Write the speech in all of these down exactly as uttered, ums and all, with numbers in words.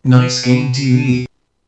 Nice Game 티비.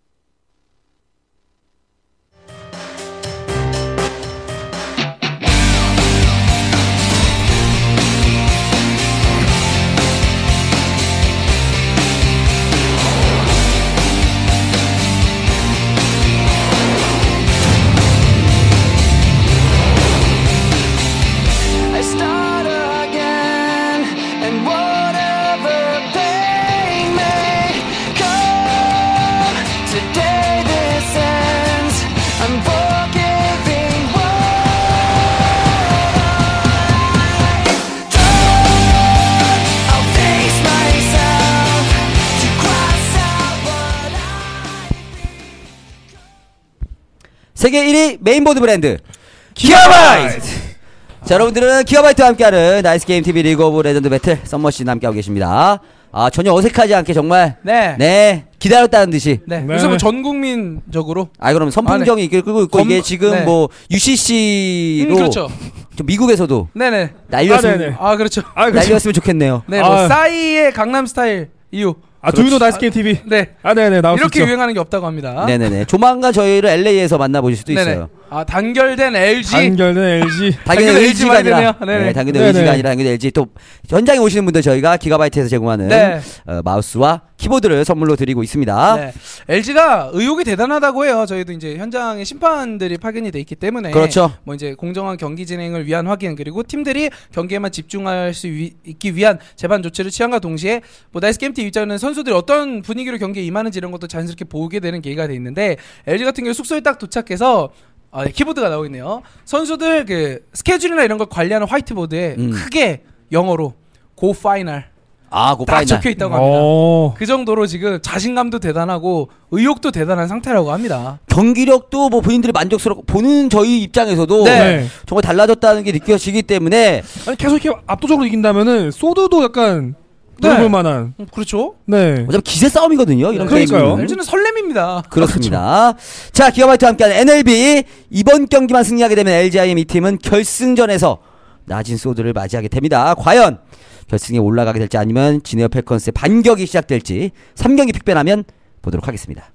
세계 일 위 메인보드 브랜드 기가바이트. 자, 여러분들은 기가바이트와 함께하는 나이스게임티비 리그 오브 레전드 배틀 썸머시즌 함께하고 계십니다. 아, 전혀 어색하지 않게 정말 네, 네 기다렸다는 듯이. 네. 요새 뭐 전국민적으로 아, 그럼 선풍경이 이끌 끄고 있고, 검- 이게 지금 네. 뭐 유씨씨로 음, 그렇죠. 좀 미국에서도 네네. 날렸으면 아, 네네. 아 그렇죠. 아, 그렇죠. 날렸으면 좋겠네요. 네, 뭐 아. 싸이의 강남스타일 이유. 아, 두유노 나이스게임 티비. 네. 아, 네네, 나올 수 이렇게 있죠. 유행하는 게 없다고 합니다. 네네네. 조만간 저희를 엘에이에서 만나보실 수도 네네. 있어요. 아, 단결된 엘지. 단결된 엘지. 당연히 당연히 엘지가 엘지만 아니라, 되네요. 네네. 네, 당연히 네네. 엘지가 아니라 당연히 엘지. 또 현장에 오시는 분들 저희가 기가바이트에서 제공하는 네. 어, 마우스와 키보드를 선물로 드리고 있습니다. 네. 엘지가 의욕이 대단하다고 해요. 저희도 이제 현장에 심판들이 파견이 돼 있기 때문에 그렇죠. 뭐 이제 공정한 경기 진행을 위한 확인, 그리고 팀들이 경기에만 집중할 수 위, 있기 위한 재반 조치를 취함과 동시에 뭐 나이스게임팀 입장에는 선수들이 어떤 분위기로 경기에 임하는지 이런 것도 자연스럽게 보게 되는 계기가 돼 있는데, 엘지 같은 경우 숙소에 딱 도착해서 아, 네, 키보드가 나오고 있네요. 선수들 그 스케줄이나 이런 걸 관리하는 화이트보드에 음. 크게 영어로 고 파이널 아, 고 딱 파이널. 적혀 있다고 합니다. 어. 그 정도로 지금 자신감도 대단하고 의욕도 대단한 상태라고 합니다. 경기력도 뭐 본인들이 만족스럽고 보는 저희 입장에서도 네. 정말 달라졌다는 게 느껴지기 때문에 아니, 계속 이렇게 압도적으로 이긴다면은 소드도 약간 네. 들어볼 만한. 음, 그렇죠. 네. 어차피 기세 싸움이거든요. 이런 그러니까요. 게임은. 엘지는 설렘입니다. 그렇습니다. 자, 기가바이트와 함께하는 엔엘비 이번 경기만 승리하게 되면 엘지아이엠 이 팀은 결승전에서 낮은 소드를 맞이하게 됩니다. 과연 결승에 올라가게 될지 아니면 진에어 펠컨스의 반격이 시작될지 삼 경기 픽변하면 보도록 하겠습니다.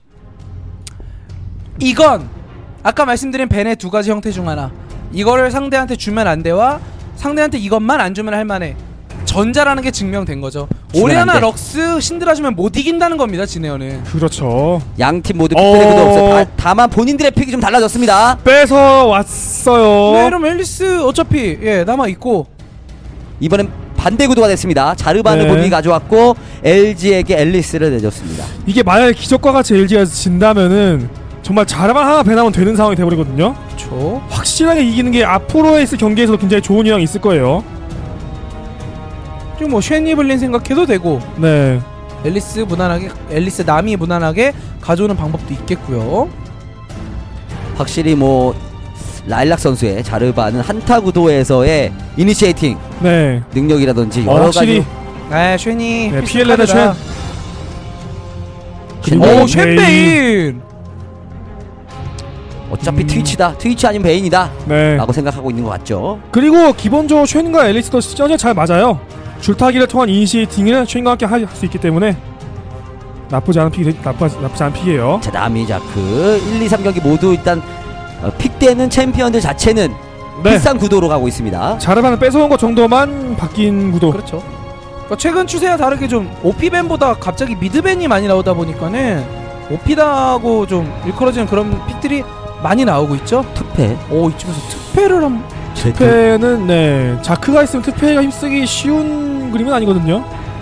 이건 아까 말씀드린 벤의 두 가지 형태 중 하나. 이거를 상대한테 주면 안 돼와 상대한테 이것만 안 주면 할 만해. 전자라는 게 증명된 거죠. 주면 오레아나 안 돼. 럭스 신드라 주면 못 이긴다는 겁니다. 진에어는. 그렇죠. 양 팀 모두 어. 픽플래그도 없어. 다, 다만 본인들의 픽이 좀 달라졌습니다. 뺏어 왔어요. 네, 그럼 앨리스 어차피 예 남아 있고. 이번엔 반대 구도가 됐습니다. 자르반을 네. 본인이 가져왔고 엘지에게 앨리스를 내줬습니다. 이게 만약에 기적과 같이 엘지가 진다면은 정말 자르반 하나 배나면 되는 상황이 돼버리거든요. 그렇죠. 확실하게 이기는 게 앞으로의 있을 경기에서도 굉장히 좋은 영향이 있을 거예요. 지금 뭐 쉔이블린 생각해도 되고, 네. 앨리스 무난하게 앨리스 남이 무난하게 가져오는 방법도 있겠고요. 확실히 뭐 라일락 선수의 자르반은 한타 구도에서의 이니시에이팅 네. 능력이라든지 어, 여러 확실히 네, 쉔이 네, 피엘레나 쉔. 가지. 그리고 오, 쉔베인. 어차피 음. 트위치다. 트위치 아니면 베인이다. 네. 라고 생각하고 있는 것 같죠. 그리고 기본적으로 쉔과 앨리스도 시전이 잘 맞아요. 줄타기를 통한 이니시에이팅을 쉔과 함께 할 수 있기 때문에 나쁘지 않은 픽이 나쁘지, 나쁘지 않은 픽이에요. 자, 남이 자크 일, 이, 삼 경기 모두 일단 어, 픽되는 챔피언들 자체는 네. 비싼 구도로 가고 있습니다. 자르반을 뺏어온 것 정도만 바뀐 구도. 그렇죠. 그러니까 최근 추세와 다르게 좀 오피밴보다 갑자기 미드밴이 많이 나오다 보니까는 오피다하고 좀 일컬어지는 그런 픽들이 많이 나오고 있죠. 투패. 오, 이쯤에서 특패를 한 특패는 네 자크가 있으면 특패가 힘쓰기 쉬운 그림은 아니거든요.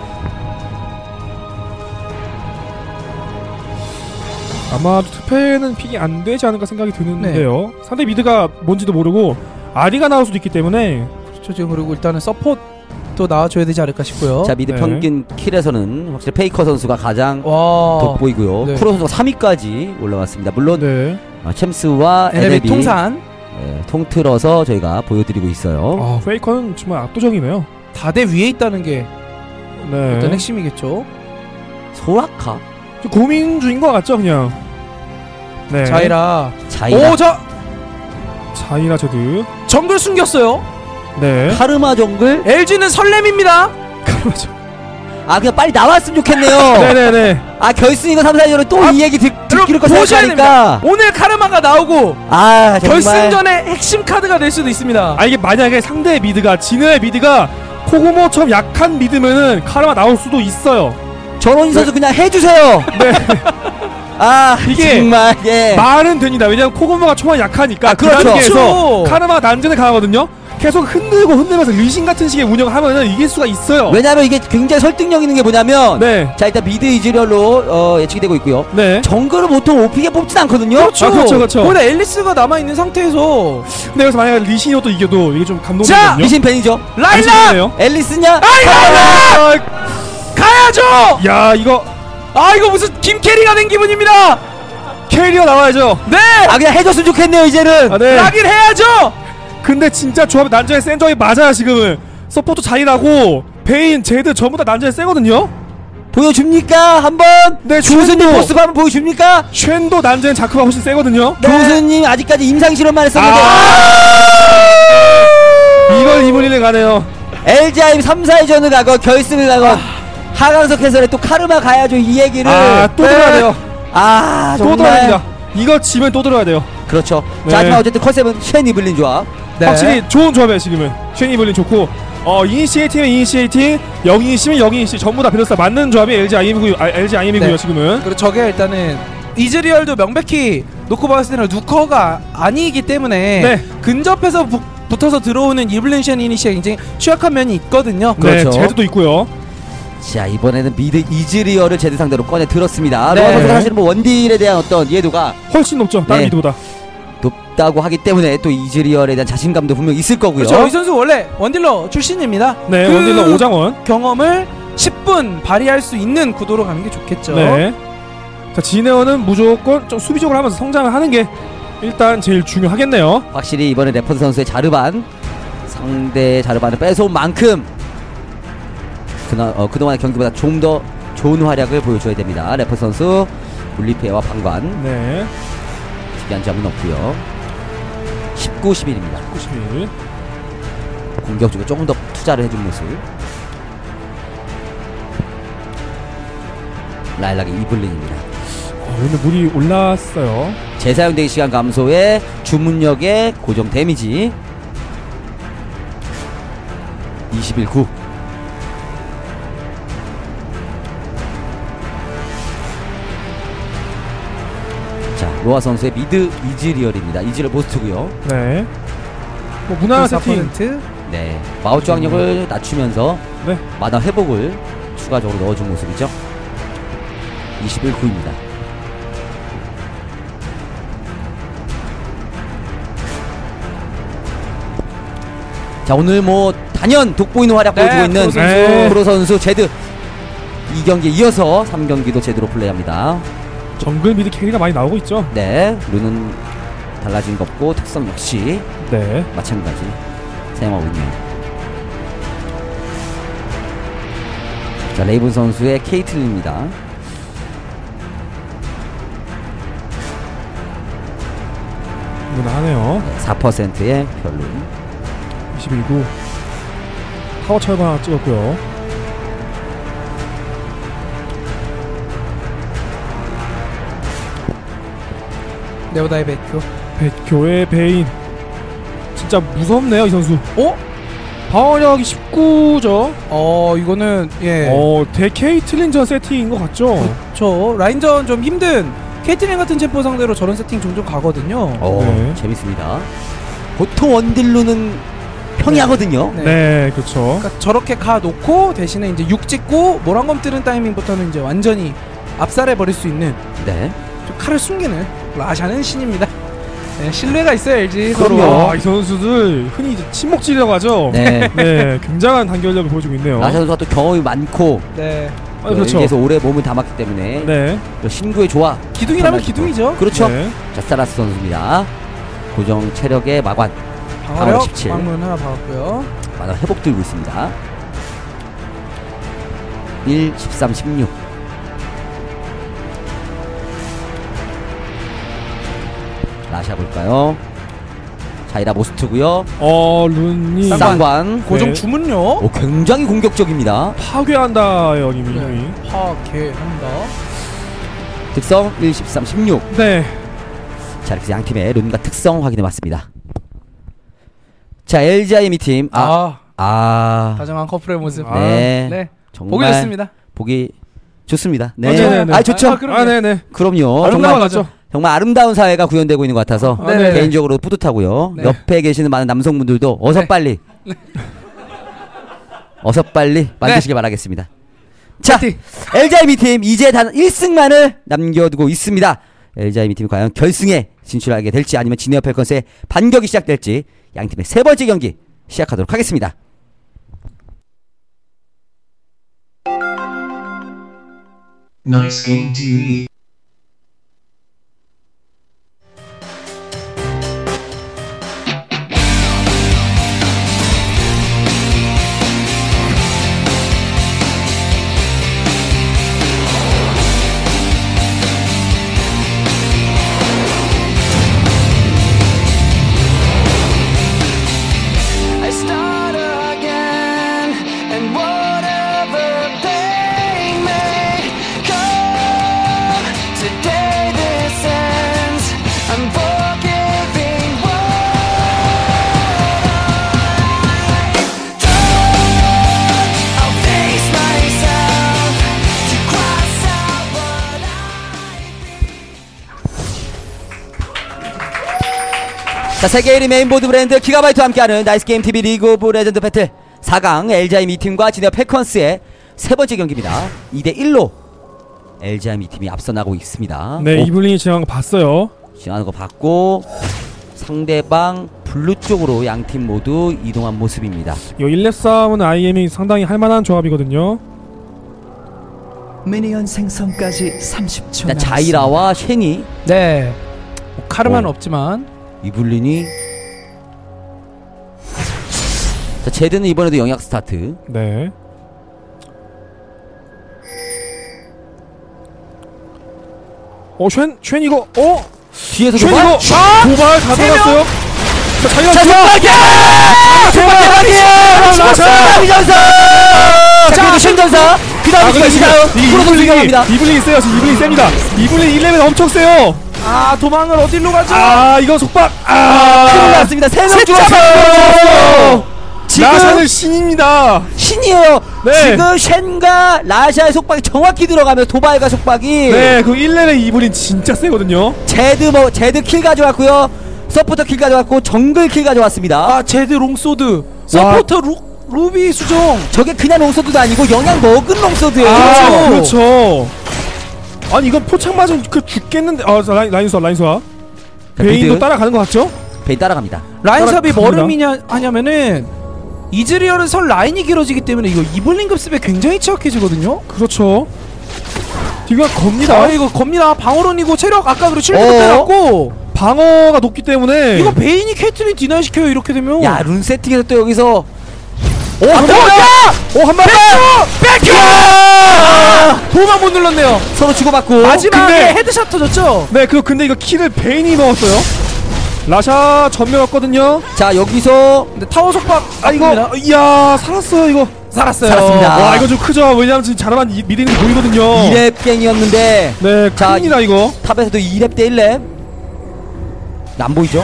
아마도 특패는 픽이 안 되지 않을까 생각이 드는데요. 네. 상대 미드가 뭔지도 모르고 아리가 나올 수도 있기 때문에. 그렇죠. 지금 그리고 일단은 서포트도 나와줘야 되지 않을까 싶고요. 자, 미드 네. 평균 킬에서는 확실히 페이커 선수가 가장 와, 돋보이고요. 네. 쿠로 선수가 삼 위까지 올라왔습니다. 물론 네. 어, 챔스와 엔엘비 엔엘비 통산 네, 통틀어서 저희가 보여드리고 있어요. 아 페이커는 정말 압도적이네요. 다대 위에 있다는 게 네. 일단 핵심이겠죠. 소라카, 좀 고민 중인 것 같죠 그냥. 네. 자이라. 자이라, 오, 자 자이라 제드. 정글 숨겼어요. 네. 카르마 정글. 엘지는 설렘입니다. 그렇죠. 아 그냥 빨리 나왔으면 좋겠네요. 네네네. 아 결승이고 삼, 사전으로 또 이 아, 얘기 듣, 듣기로 거 보셔야 생각하니까 됩니다. 오늘 카르마가 나오고 아 정말 결승전의 핵심 카드가 될 수도 있습니다. 아 이게 만약에 상대의 미드가 진해의 미드가 코고모처럼 약한 미드면은 카르마 나올 수도 있어요. 전원희 선수 그냥 해주세요. 네. 아 이게 정말 예. 말은 됩니다. 왜냐면 코고모가 초반 약하니까 아, 그 그렇죠. 단계에서 그렇죠. 카르마가 난전에 강하거든요. 계속 흔들고 흔들면서 리신 같은 식의 운영을 하면은 이길 수가 있어요. 왜냐면 이게 굉장히 설득력 있는 게 뭐냐면 네. 자 일단 미드 이즈리얼로 어, 예측이 되고 있고요. 네. 정글을 보통 오피게 뽑진 않거든요. 그렇죠. 아, 그렇죠, 그렇죠. 거기다 앨리스가 남아 있는 상태에서 근데 여기서 만약에 리신이 또 이겨도 이게 좀 자! 감동적이거든요. 리신 팬이죠. 라일락 앨리스냐? 아이고 가야죠. 야 이거 아 이거 무슨 김캐리가 된 기분입니다. 캐리어 나와야죠. 네. 아 그냥 해줬으면 좋겠네요 이제는. 아, 네. 라긴 해야죠. 근데 진짜 조합 난전에 센 점이 맞아요 지금은. 서포트 자이라고 베인, 제드 전부 다 난전에 세거든요. 보여줍니까 한번? 네, 조수님 쉔도. 모습 한번 보여줍니까? 쉔도 난전에 자크가 훨씬 세거든요. 조수님 아직까지 임상 실험만 했었는데 아~ 이걸 이블린에 가네요. 엘지아임 삼, 사회전을 가건 결승을 가건 하강석 해설에 또 카르마 가야죠 이 얘기를. 아 또 들어야 돼요. 아 또 정말 들어야 됩니다. 이거 지면 또 들어야 돼요. 그렇죠. 네. 자 하지만 어쨌든 컨셉은 쉔 이블린 조합. 네. 확실히 좋은 조합이에요 지금은. 쉔 이블린 좋고 어 이니시에이팅은 이니시에이팅, 영이니시면 영이니시 전부 다 밸런스가 맞는 조합이 엘지아이엠이고요. 아, 엘지아이엠이고요 네. 지금은. 그리고 저게 일단은 이즈리얼도 명백히 놓고 봤을 때는 누커가 아니기 때문에 네. 근접해서 부, 붙어서 들어오는 이블린션 이니시가 굉장히 취약한 면이 있거든요. 그렇죠. 네, 제드도 있고요. 자 이번에는 미드 이즈리얼을 제드 상대로 꺼내 들었습니다. 네. 로아 선수가 사실은 뭐 원딜에 대한 어떤 이해도가 훨씬 높죠. 다른 네. 미드보다. 높다고 하기 때문에 또 이즈리얼에 대한 자신감도 분명 있을 거고요. 그렇죠. 이 선수 원래 원딜러 출신입니다. 네, 그 원딜러 오장원. 경험을 십 분 발휘할 수 있는 구도로 가는 게 좋겠죠. 네. 자, 지네어는 무조건 좀 수비적으로 하면서 성장을 하는 게 일단 제일 중요하겠네요. 확실히 이번에 레퍼드 선수의 자르반 상대의 자르반을 뺏어온 만큼 그나, 어, 그동안의 경기보다 좀 더 좋은 활약을 보여줘야 됩니다. 레퍼드 선수 분리페어와 방관 네. 특이한 점은 없고요. 십구, 십일입니다. 구십일. 공격 쪽에 조금 더 투자를 해준 모습. 라일락의 이블린입니다. 어, 오늘 물이 올랐어요. 재사용되기 시간 감소에 주문력의 고정 데미지 이십일, 구. 자 로아 선수의 미드 이즈리얼입니다. 이즈리얼 모스트고요. 네. 뭐 무난한 사 세팅. 퍼센트. 네 마우스 장력을 낮추면서 네. 마나 회복을 추가적으로 넣어준 모습이죠. 이십일, 구입니다. 자 오늘 뭐 단연 돋보이는 활약 네, 보여주고 있는 프로 선수. 네. 프로 선수 제드 이 경기에 이어서 삼 경기도 제대로 플레이합니다. 정글 미드 캐리가 많이 나오고 있죠. 네 룬은 달라진 것 없고 특성 역시 네. 마찬가지 사용하고 있네요. 자 레이븐 선수의 케이틀린입니다. 무난하네요. 네, 사 퍼센트의 별룬. 이십일 구. 타워 철거 하나 찍었고요. 네오다이 백효. 백교의 베인. 진짜 무섭네요 이 선수. 어? 방어력이 십구죠. 어 이거는 예. 어, 데케이틀린전 세팅인 것 같죠? 저 라인전 좀 힘든 케이틀린 같은 챔프 상대로 저런 세팅 종종 가거든요. 어 네. 재밌습니다. 보통 원딜루는 평이하거든요. 네. 네, 그렇죠. 그러니까 저렇게 가 놓고 대신에 이제 육 찍고 모란검 뜨는 타이밍부터는 이제 완전히 압살해 버릴 수 있는 네. 좀 칼을 숨기는 라샤는 신입니다. 네, 신뢰가 있어요 엘지 서로. 그럼요. 아, 이 선수들 흔히 이제 침묵질이라고 하죠. 네. 네, 굉장한 단결력을 보여주고 있네요. 라샤 선수가 또 경험이 많고 네. 아, 그렇죠. 그래서 오래 몸을 담았기 때문에 네. 또 신구의 조화 기둥이라면 정말 기둥이죠. 그렇죠. 네. 자 사라스 선수입니다. 고정 체력의 마관 방어력 십칠. 방문 하나 박았고요. 마다 회복 들고 있습니다. 일, 십삼, 십육. 라샤 볼까요? 자이라 모스트고요. 어 룬이 쌍관. 쌍관. 고정 네. 주문요. 오, 굉장히 공격적입니다. 파괴한다요 이미. 네. 파괴한다. 특성 일, 십삼, 십육. 네. 자, 이렇게 양 팀의 룬과 특성 확인해봤습니다. 자, 엘지아이엠 팀. 아, 아, 아, 다정한 커플의 모습. 아. 네, 네. 정말 보기 좋습니다. 보기 좋습니다. 네, 아, 네네네. 아, 좋죠. 아, 그럼요. 아 네네. 그럼요. 아름다워 정말 맞죠? 정말 아름다운 사회가 구현되고 있는 것 같아서 아, 네네. 개인적으로 뿌듯하고요. 네. 옆에 계시는 많은 남성분들도 어서 네. 빨리, 어서 빨리 만드시길 바라겠습니다. 자, 파이팅! 엘지아이엠 팀 이제 단 일 승만을 남겨두고 있습니다. 엘지아이엠 팀이 과연 결승에 진출하게 될지 아니면 진에어 펠컨스의 반격이 시작될지 양 팀의 세 번째 경기 시작하도록 하겠습니다. Nice Game 티비. I start again, and whatever pain may come, today this ends. I'm forgiving what I've done. I'll face myself to cross out what I 자, 세계 일 위 메인보드 브랜드 기가바이트와 함께하는 나이스게임 티비 리그 오브 레전드 배틀 사 강 엘지아이엠 팀과 진에어 펠컨스의 세 번째 경기입니다. 이 대 일로 엘지아이엠 팀이 앞서 나고 있습니다. 네, 오, 이블린이 지나간 거 봤어요. 지나가는 거 봤고 상대방 블루 쪽으로 양 팀 모두 이동한 모습입니다. 이 일 렙 싸움은 아이엠이 상당히 할만한 조합이거든요. 미니언 생성까지 삼십 초 일단 자이라와 쉔이, 네. 뭐 카르마는 오. 없지만 이블린이, 자, 제드는 이번에도 영약 스타트. 네. 어, 쉔, 쉔 이거, 어? 뒤에서 쉔 도발? 이거, 도발 다 들어갔어요. 자, 자기가 자, 좋아. 손바닥! 라샤! 손바닥 전사! 자, 그리고 신전사. 그 다음에 근데 지금 지금 프로도 이블린이, 진행합니다. 이블린이 세요. 지금 이블린이 셉니다. 이블린 일 렙이 엄청 세요. 아, 도망을 어디로 가죠? 아, 이거 속박. 큰일 아, 났습니다. 세 명 셋 죽었어요. 지금 라샤는 신입니다. 신이에요. 네. 지금 쉔과 라샤의 속박이 정확히 들어가며 도발과 속박이. 네, 그 일 렙의 이블린 진짜 세거든요. 제드 뭐 제드 킬 가져왔고요. 서포터 킬 가져왔고 정글 킬 가져왔습니다. 아, 제드 롱소드. 서포터 루, 루비 수정. 저게 그냥 롱소드도 아니고 영양 먹은 롱소드예요. 아, 그렇죠. 아니 이건 포착 맞으면 그 죽겠는데. 아, 라인 라인 수아 라인 수아. 베인도 따라가는 것 같죠? 베인 따라갑니다. 라인삽이 따라갑니다. 뭐름이냐 하냐면은 이즈리얼은 설 라인이 길어지기 때문에 이거 이블린 급습에 굉장히 취약해지거든요. 그렇죠. 뒤가 겁니다. 아, 이거 겁니다. 방어론이고 체력 아까 그리고 칠도 어어? 빼놨고 방어가 높기 때문에 이거 베인이 캐트린 디나이 시켜요. 이렇게 되면. 야, 룬 세팅에서 또 여기서 오, 안 한 번! 들어갔다! 오, 한 번! 백큐! 도망 못 눌렀네요. 서로 주고받고. 마지막에 근데- 헤드샷 터졌죠? 네, 그 근데 이거 킬을 베인이 넣었어요. 라샤 전멸 왔거든요. 자, 여기서 근데 타워 속박 아 이거 이야 살았어요 이거. 살았어요. 살았습니다. 와 이거 좀 크죠. 왜냐면 지금 자르만 이- 미드 있는 게 보이거든요. 이 렙 갱이었는데 네, 자, 큽니다 이거. 탑에서도 이 렙 대 일 렙. 안 보이죠?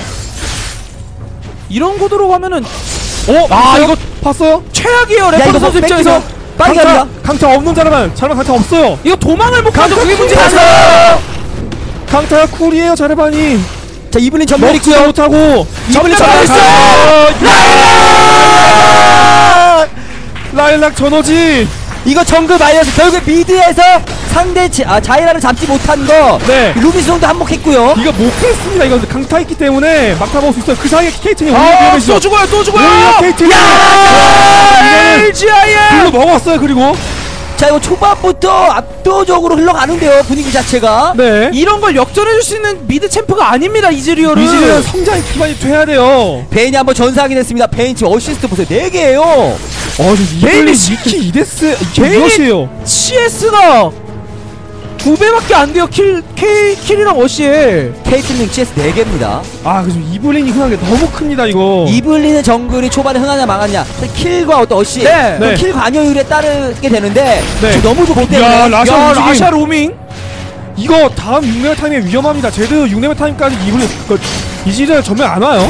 이런 구도로 가면은 어, 아, 봤어요? 이거 봤어요? 최악이에요. 야, 레퍼 이거 선수 뭐 입장에서. 뺏기면 빨리 갑니다. 강타, 강타 없는 자르만. 자르만 강타 없어요. 이거 도망을 못 가죠. 그게 문제가 가서! 있어요. 강타가 쿨이에요 자르반이. 자, 이블린 전멸 먹지도 있고요. 못하고. 이블린 전멸 전멸 있어요. 라일락! 라일락 전호지. 이거 정글 마이너스 결국 미드에서 상대 지, 아, 자이라를 잡지 못한 거. 네. 루비스도 한몫했고요. 이거 못했습니다. 이거 강타 있기 때문에 막타 먹을 수 있어요. 그 사이에 케이튼이 오히려 아, 위험해지죠. 또 죽어요. 또 죽어요. 오히려 케이튼이. 이거는 엘지아이엠. 불로 먹었어요. 그리고. 자, 이거 초반부터 압도적으로 흘러가는데요, 분위기 자체가. 네. 이런 걸 역전해줄 수 있는 미드 챔프가 아닙니다. 이즈리얼은. 이즈리얼은 성장이 기반이 돼야 돼요. 베인이 한번 전사하긴 했습니다. 베인 지금 어시스트 보세요. 네 개예요. 어, 저 이블린 베인이 미키 이데스 베인이- 이것이에요. 씨에스가 두 배밖에 안 돼요. 킬, K, 킬이랑 어시에. 케이틀린 씨에스 네 개입니다. 아 그죠. 이블린이 흔한 게 너무 큽니다 이거. 이블린의 정글이 초반에 흥하냐 망하냐 킬과 어떤 어시 네. 그 네. 킬 관여율에 따르게 되는데 네. 지금 너무 좋기 야, 때문에 라샤 야, 움직임. 라샤 로밍. 이거 다음 육 레벨 타임에 위험합니다. 제드 육 레벨 타임까지 이블린 그, 이지를 전면 안 와요.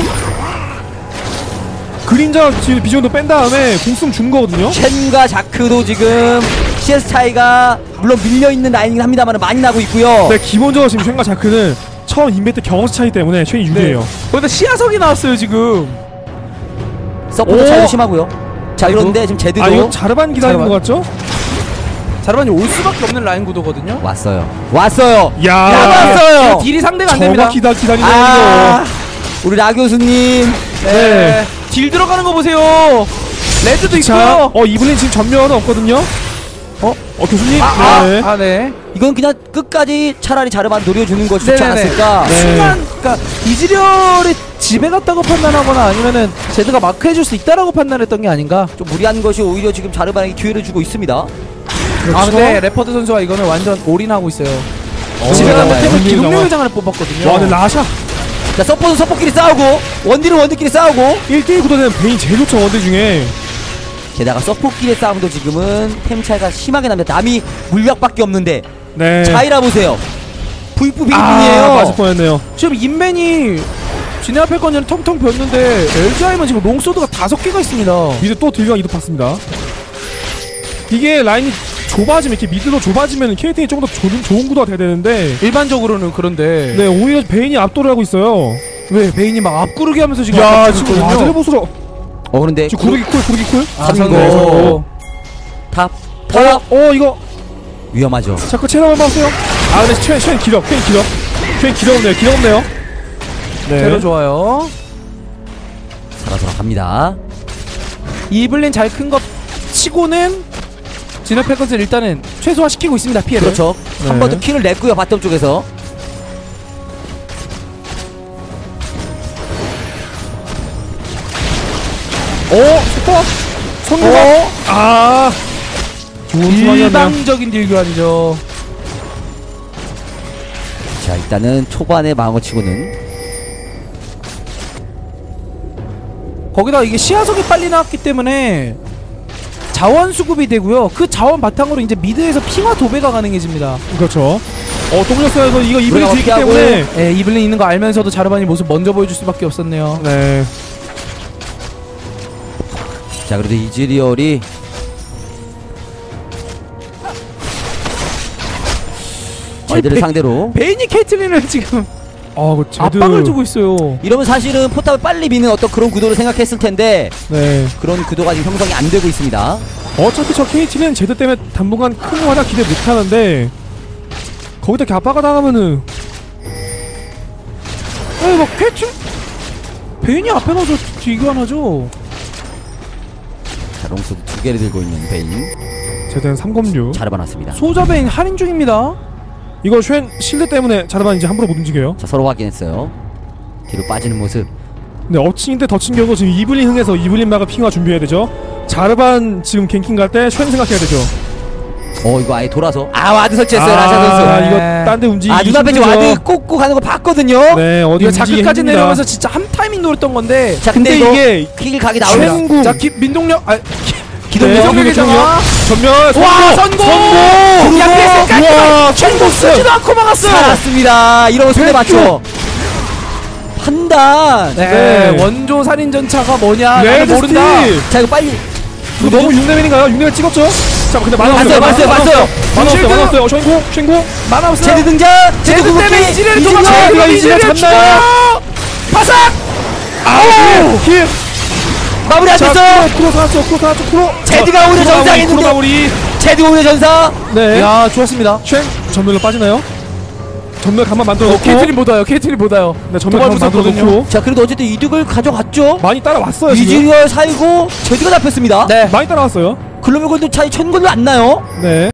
그린자 지금 비전도 뺀 다음에 공수ም 준 거거든요. 첸과 자크도 지금 씨에스 차이가 물론 밀려있는 라인이긴 합니다만 많이 나고 있고요. 네, 기본적으로 지금 쉔과 자크는 처음 인베 때 경험치 차이 때문에 쉔이 유리해요. 거기다 시야석이 나왔어요 지금. 서포트 오! 차이도 심하고요. 자 그런데 지금 제드도 아 이거 자르반 기다리는 자르반? 것 같죠? 자르반이 올 수밖에 없는 라인 구도거든요. 왔어요. 왔어요. 야, 왔어요. 딜이 상대가 안 됩니다. 정확히 다 기다리는 아, 거. 우리 라 교수님. 네. 딜 들어가는 거 보세요. 레드도 자, 있고요. 어 이블린 지금 전면은 없거든요. 어, 어 교수님. 아, 네. 아, 아, 네. 이건 그냥 끝까지 차라리 자르반 노려주는 것이 좋지 네네네. 않았을까. 네. 순간, 그러니까 이즈리얼이 집에 갔다고 판단하거나 아니면은 제드가 마크해줄 수 있다라고 판단했던 게 아닌가. 좀 무리한 것이 오히려 지금 자르반에게 기회를 주고 있습니다. 그렇죠? 아 근데 레퍼드 선수가 이거는 완전 올인하고 있어요. 어, 집에 가기 나와요. 때문에 원딜 기동력 나와. 회장을 뽑았거든요. 와, 근데 라샤 자 서포트 서포트끼리 싸우고 원딜은 원딜끼리 싸우고 일 대 일 구도되는 베인 제일 좋죠 원딜 중에. 게다가 서포트끼리 싸움도 지금은 템 차이가 심하게 납니다. 남이 물약밖에 없는데 네. 차이라 보세요. 브이프 아, 빙빙이에요. 맞을 뻔했네요. 지금 인맨이 진해 앞에 건전 텅텅 비었는데 엘지아이만 지금 롱소드가 다섯 개가 있습니다. 미드 또 들gang 이득 봤습니다. 이게 라인이 좁아지면 이렇게 미드로 좁아지면 케이팅이 좀 더 좋은 구도가 돼야 되는데 일반적으로는 그런데 네 오히려 베인이 압도를 하고 있어요. 왜 베인이 막 앞구르기 하면서 지금 야 압박하고 지금 있거든요. 와드레보스로 어 그런데 지금 구르기 쿨 구르기 쿨. 아, 삼 선거. 고. 탑 탑. 어, 어 이거 위험하죠. 자꾸 체력을 봤어요. 아 근데 쉔, 쉔 기력 쉔 기력 쉔 기력 없네요 기력 없네요. 제로 네. 좋아요. 살아서 갑니다. 이블린 잘 큰 것 치고는 진해 패커스를 일단은 최소화 시키고 있습니다. 피해를. 그렇죠. 네. 한 번 더 킬을 냈고요. 바텀 쪽에서. 오 슈퍼 손목. 아 좋은 상황이었네요. 일방적인 딜 교환이죠. 자 일단은 초반에 망어치고는 거기다 이게 시야석이 빨리 나왔기 때문에 자원 수급이 되고요. 그 자원 바탕으로 이제 미드에서 핑화 도배가 가능해집니다. 그렇죠. 어또 물렸어요. 이거 이거 이블린 우리가 뒤기 어떻게 하고. 때문에. 예, 이블린 있는 거 알면서도 자르반이 모습 먼저 보여줄 수밖에 없었네요. 네. 자 그래도 이즈리얼이 저희들을 베- 상대로 베인이 케이틀린을 지금 아그 제드. 압박을 주고 있어요. 이러면 사실은 포탑을 빨리 미는 어떤 그런 구도를 생각했을 텐데 네. 그런 구도가 지금 형성이 안 되고 있습니다. 어차피 저 케이티는 제드 때문에 당분간 큰 활약 기대 못 하는데 거기다 이렇게 압박을 당하면은 에, 막 케이틀 베인이 앞에 나서 뒤교환하죠. 자 롱소드 두 개를 들고 있는 베인 제드는 삼검류. 자르반왔습니다. 소자 베인 할인 중입니다. 이거 쉔 실드 때문에 자르반 이제 함부로 못 움직여요. 자 서로 확인했어요. 뒤로 빠지는 모습. 근데 엎친인데 덮친 경우 지금 이블린 흥해서 이블린 막을 핑화 준비해야 되죠. 자르반 지금 갱킹 갈 때 쉔 생각해야 되죠. 어 이거 아예 돌아서 아 와드 설치했어요. 아, 라샤 선수. 이거 네. 딴 데 움직이기 아 눈앞에 지금 힘들죠. 와드 꽂고 가는 거 봤거든요. 네 어디 이거 움직이기 자크까지 힘듭니다. 내려오면서 진짜 한 타이밍 노렸던 건데. 자 근데, 근데 이거 이게 킥 각이 나오면 쉔궁. 자 기, 민동력 아 기동력 네, 기동력의 장화. 전면 와 선고. 그리고- 야 우와 최고 쓰지도 않고 막았어요. 살았습니다. 이러면 손에 맞춰. 판단. 네, 네. 원조 살인 전차가 뭐냐? 레드 나는 모른다. 스틱. 자 이거 빨리. 이거 너무 육 레벨인가요? 육 레벨 찍었죠? 자 근데 많아 봤어요, 봤어요, 봤어요. 많았어요 많았어요. 쉔궁 쉔궁. 만화 없어요. 제드 등장. 제드 제드 때문에 궁극기. 이지리얼이 이지리얼. 도망쳐요. 제드가 이지리얼 이지리얼 잡나요? 죽어요. 바삭. 아우 힐. 마무리 안 자 됐어. 크로 크로 살았죠. 크로 살았죠. 크로. 제드가 오히려 크로 마무리, 전사했는데. 크로 마무리. 제드 오히려 전사. 네. 야 좋았습니다. 쉔 전멸로 빠지나요? 전멸 간만 만들어 어, 놓고. 케이틀린 못 와요. 케이틀린 못 와요. 네 전멸 도발 간만 만들어 무섭거든요. 놓고. 자 그래도 어쨌든 이득을 가져갔죠. 많이 따라왔어요 지금. 이즈리얼 살고 제드가 잡혔습니다. 네. 많이 따라왔어요. 글로벌 골드 차이 천 골도 안 나요. 네.